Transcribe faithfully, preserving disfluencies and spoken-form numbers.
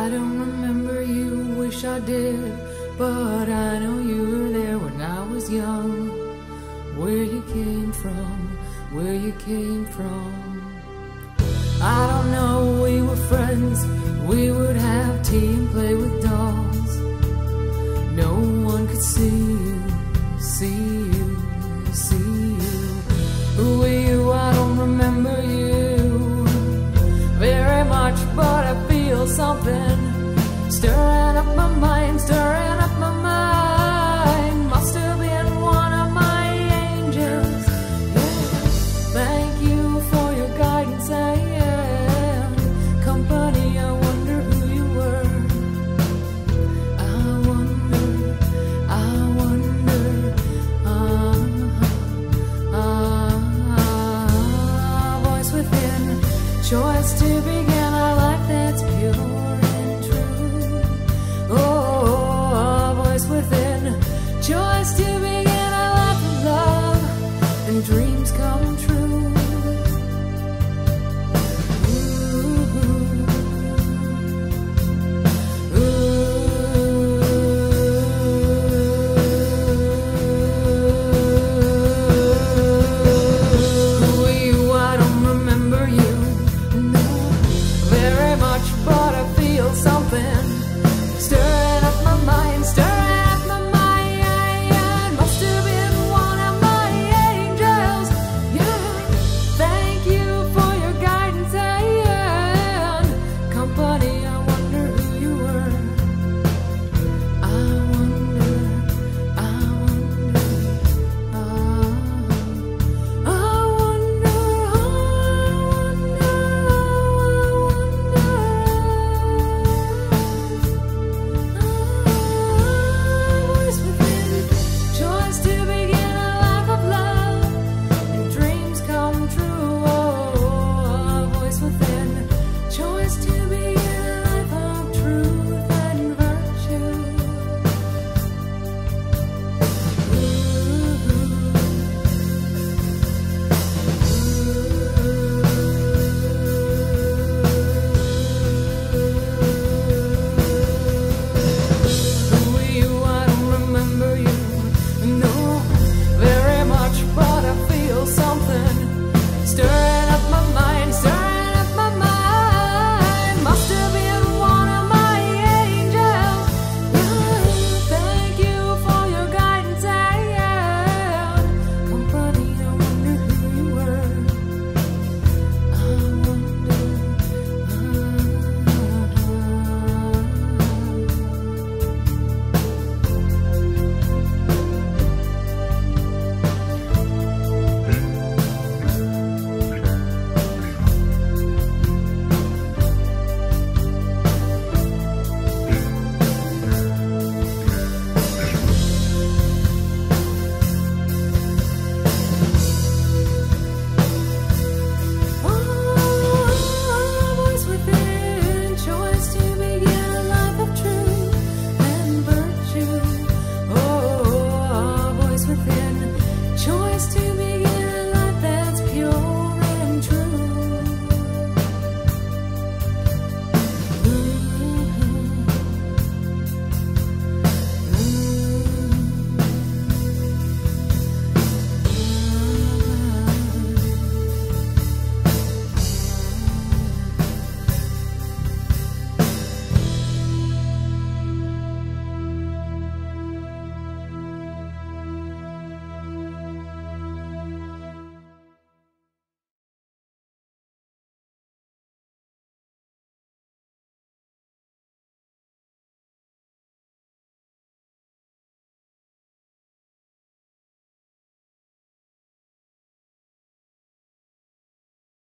I don't remember you, wish I did, but I know you were there when I was young. Where you came from, where you came from. I don't know, we were friends, we would have tea and play with dolls. No one could see you, see you, see you. Who were you? I don't remember you very much, but I feel something stirring up my mind, stirring up my mind. Must have been one of my angels. Yeah. Thank you for your guidance and company. I wonder who you were. I wonder, I wonder. Ah, ah, ah, voice within, choice to begin. I like that's pure. Within, choice to begin. I love love and dreams come